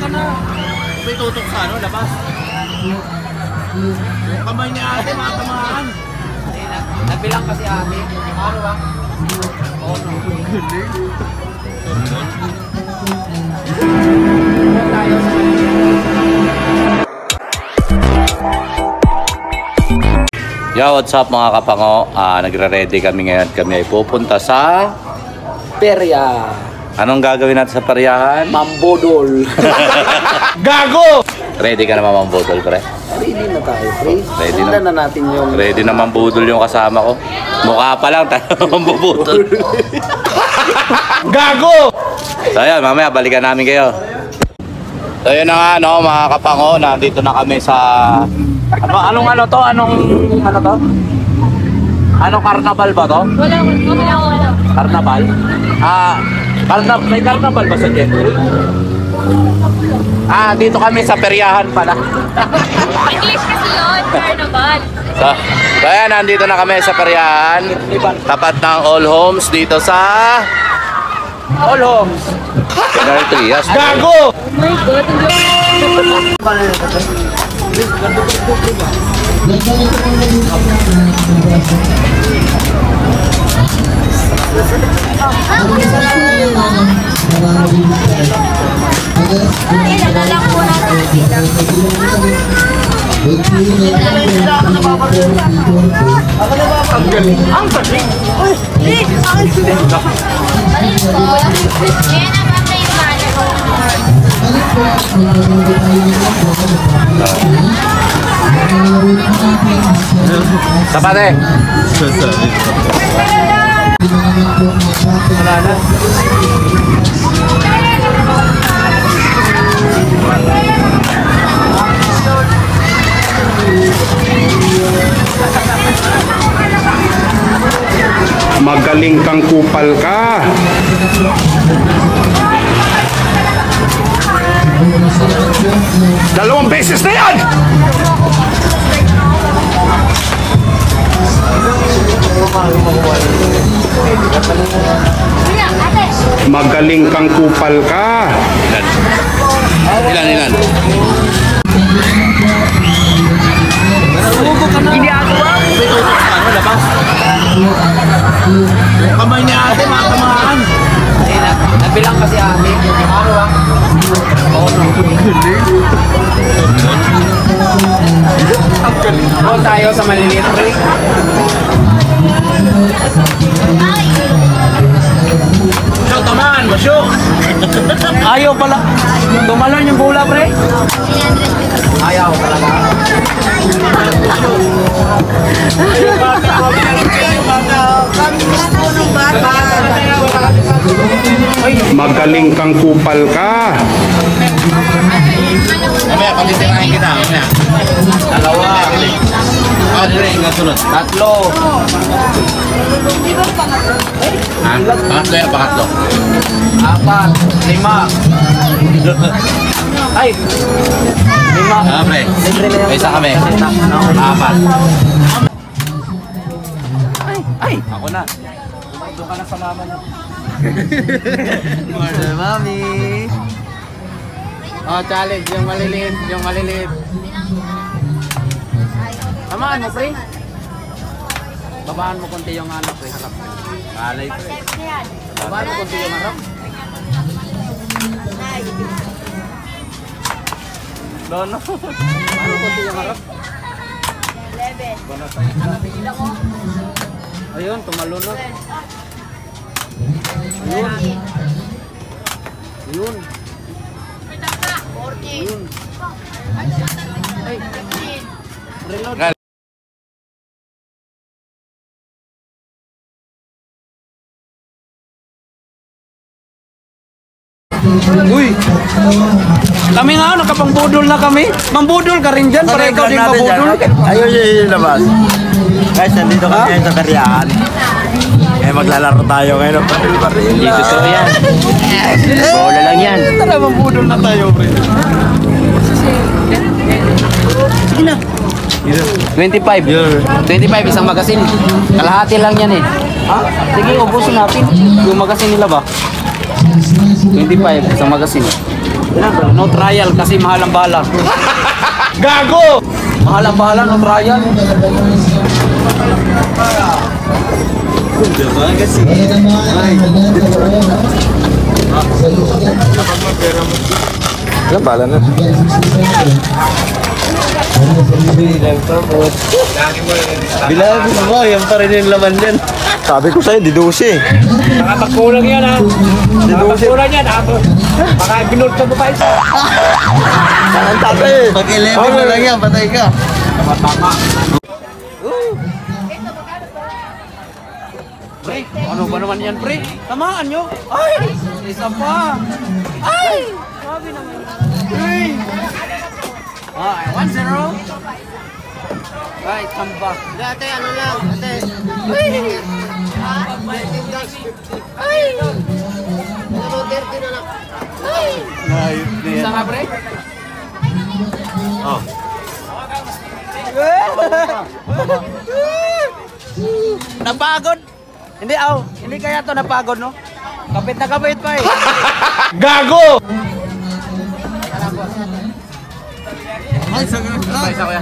na. May tutok sa ano, labas. Yung kamay ni ate, matamaan. Nabilang kasi ate. Ano ba? Oo, no. Tayo sa Yo, what's up mga kapango? Nagre-ready kami ngayon. Kami ay pupunta sa perya. Anong gagawin natin sa peryahan? Mambodol. Gago! Ready ka naman mambodol, pre? Ready na tayo, pre. Ready Sundan na natin yung... Ready na mambodol yung kasama ko. Mukha pa lang, tayo mambodol. Gago! So yan, mamaya balikan namin kayo. So yun na nga, no, mga kapango. Nandito na kami sa... Anong to? Anong to? Anong carnival ba to? Wala. Carnival? May carnival ba sa Jeffrey? Dito kami sa peryahan pala. English kasi yun, carnival. So ayan, nandito na kami sa peryahan. Tapat ng All Homes dito sa... All Homes! General Trias. Gago! Oh my God, nagalang po natin. Ang galing! Tapate! Wala na. Magaling kang kupal ka. Dalawang beses na yan! Magaling kang kupal ka. Ilan? Ginagawa. May tutok sa ano, labas. Yung kamay ni ate, matamaan. Nabilang kasi ate. Ano ba? Oo, no. Doon tayo sa maliliit, pre. Siya, tamaan, basyo. Ayaw pala. Tumalon yung bola, pre. Ayaw talaga. Magaling kang kupal ka. Mamaya, pagtitirahin kita. Mamaya. Dalawa. Tatlo. Pangatlo. 4, 5. Ay! 5. Pre. May isa kami. 4. Ay! Ako na. Doon ka na sa mama niyo. Mother, mami. Oh, challenge. Yung maliliit. Tamaan mo, pre. Babaan mo konti yung ano, pre. Harap. Alay, pre. Babaan mo konti yung harap. Dono. Babaan mo konti yung harap. 11. Ayun, tumalunod. Ayun. Ayun. Ay. Reload. Uy! Kami nga, nakapangbudol na kami. Mambudol ka rin dyan, para ikaw din mabudol. Ayun yung labas. Guys, nandito kami ngayon sa peryahan. Eh, maglalaro tayo ngayon. Hindi totoo yan. Bola lang yan. Tara, mambudol na tayo, pre. Sige na. 25. 25 isang magasin. Kalahati lang yan eh. Ha? Sige, ubusin natin. Yung magasin nila ba? 25 isang magasin. No trial kasi mahal ang bala. Gago! Mahal ang bala, no trial. Wala, bala na. Bilang mo, yan pa rin yung laman yan. Sabi ko sa'yo, didusi. Nakapagkulang yan ha. Nakapagkulang yan ha. Baka binulot ka mo pa isa. Saan tatay? Pag 11 na lang yan, patay ka. Pre, ano ba naman yan, pre? Tamaan nyo. Ay! Isa pa. Ay! Sabi naman. Ay! Ay, 1-0. Ay, tambak. Ate, ano lang? Ate. Ay! Isa nga, pre? Oh. Napagod. Hindi, hindi kaya to napagod, no? Kapit na kapit pa eh. Gago! Isa ko yan.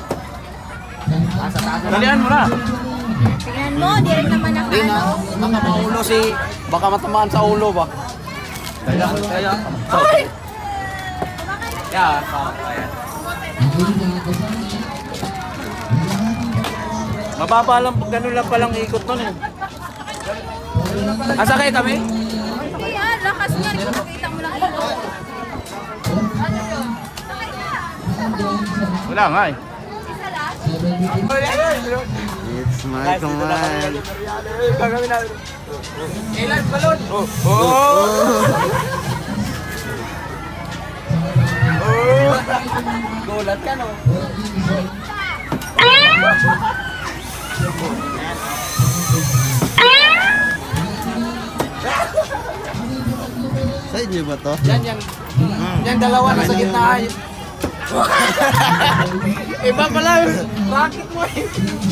Dalian mo na. Tingnan mo, di rin naman Hindi na. Baka maulo baka matamaan sa ulo ba? Kaya. Ay! Ayan. Mababa lang, ganun lang palang ikot nun eh. Asa kayo kami? Ayan, lakas nga. Di ba makita mo lang ito? Wala nga eh. It's my command. Ilan balon? Gulat ka no? Sa inyo ba to? Yan dalawa na sa gitna ay. Iba pala yung racket mo eh.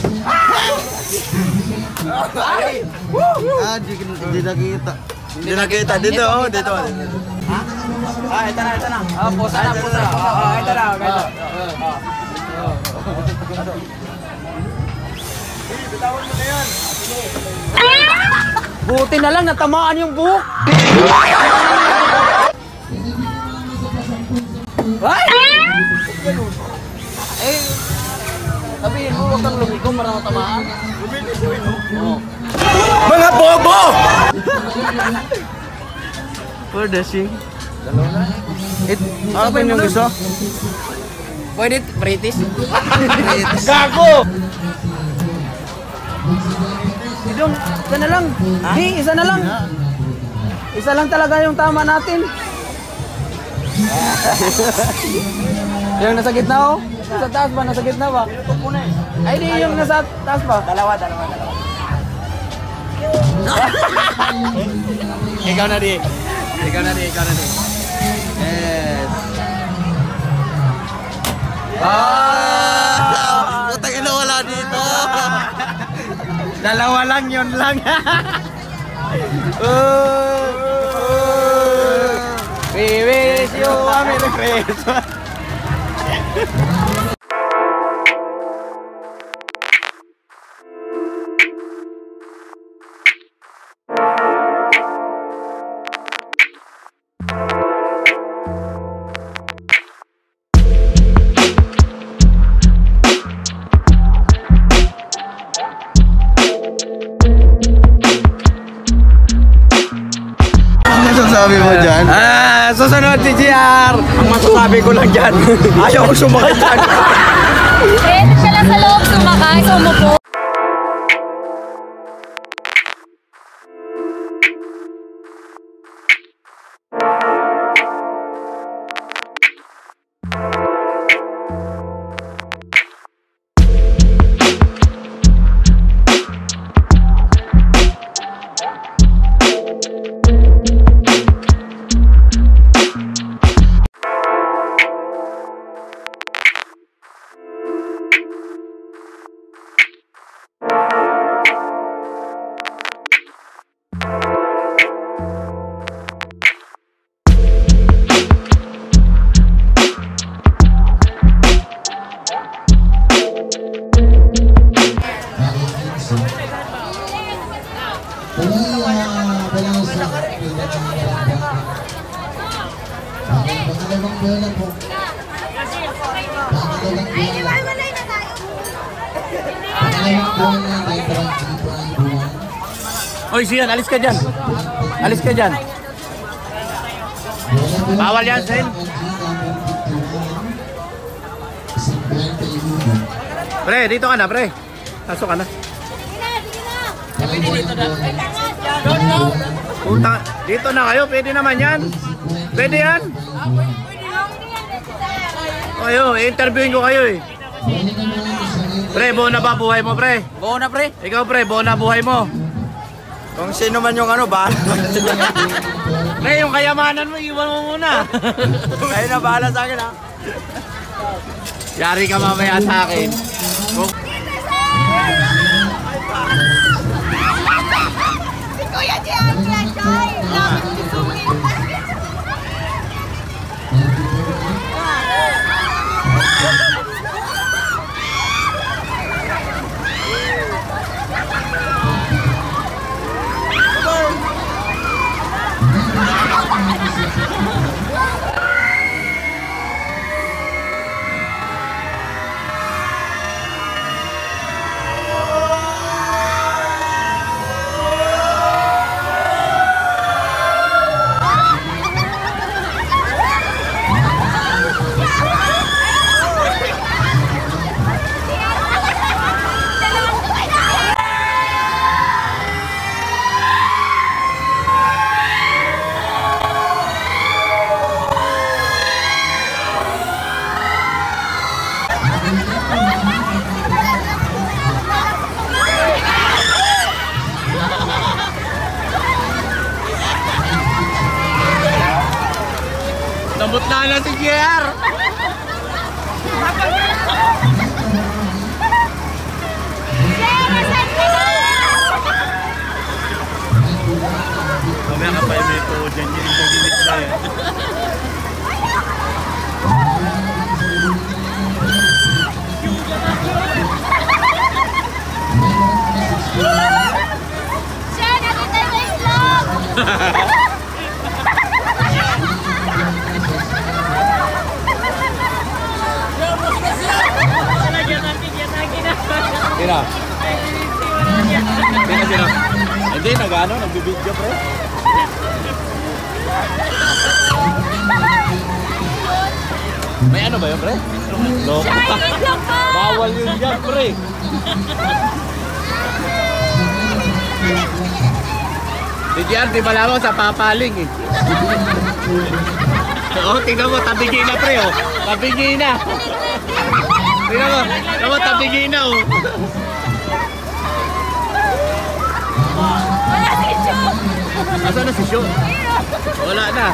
Hindi nakita. Hindi nakita. Dito, oh. Dito. Ito na. Posa na. Ito na. Buti na lang natamaan yung buhok. Ay! Eh, sabihin mo, huwag kang lumiko, marang matamaan. Mga bobo! For the sing. Ano ba yung gusto? Pwede British? Gago! Idong, isa na lang. Di, isa na lang. Isa lang talaga yung tama natin. Yung nasa gitna oh. Nasa taas ba? Nasa gitna ba? Ay di yung nasa taas ba? Dalawa. Ikaw na di. Yes. Putang ina, wala dito. Dalawa lang yun lang. We wish you a Merry Christmas. Ano sasabi mo dyan? Susunod si GR. Ang masasabi ko lang dyan, ayaw ko sumakay dyan. Pwede siya lang sa loob sumakay, sumupo. Pangalawang bola po. Pangalawang bola. Pangalawang bola ay 3.1. Oy, Sian, alis ka dyan. Alis ka dyan. Bawal yan, Sen. Pre, dito ka na, pre. Pasok ka na. Punta, dito na kayo, pwede naman yan. Pwede yan. Kayo, i-interviewin ko kayo eh. Pre, buo na ba buhay mo, pre? Buo na, pre. Ikaw, pre, buo na buhay mo. Kung sino man yung ano, bahala. Pre, yung kayamanan mo, iwan mo muna. Kayo na bahala sa akin ha. Yari ka mamaya sa akin. Si Kuya Gian Flashay! Nabot na si JR. Mamaya ka pa yung may po dyan yung pag-init na yan. Siya, nakita sa islog! Sino? Sino? Hindi, nag-ano, nagbibidyo pre. May ano ba yun pre? Loko. Shining lang po! Bawal yun dyan pre. Si JR, di ba lamang sa papaling eh. Oo, tingnan mo, tabigin na pre oh. Tabigin na. Tingnan mo, tabigin na oh. Wala si Chu! Asan na si Sho? Wala na.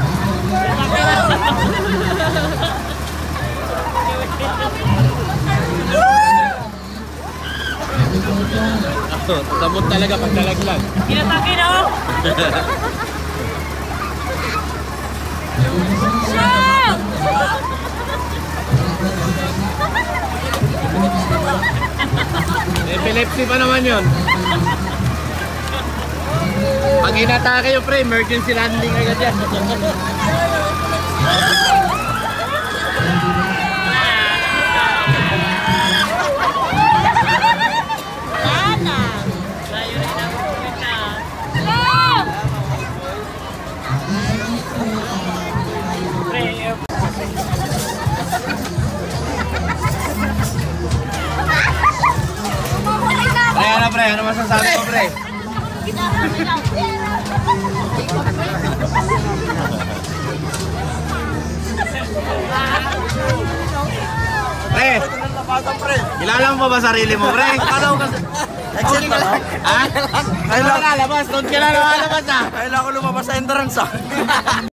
Samot talaga pag nalaglag. Kinatake na ako! Siya! Epilepsy pa naman yun. Pag inatake yung pre, emergency landing agad yan. Pre, ano pre? Ano masasabi mo pre? Pre, kilala mo ba sarili mo pre? Paano ka? Exit na lang. Ha? Kailangan ka lalabas, doon ka na lalabas ha? Kailangan ko lumabas sa entrance ah.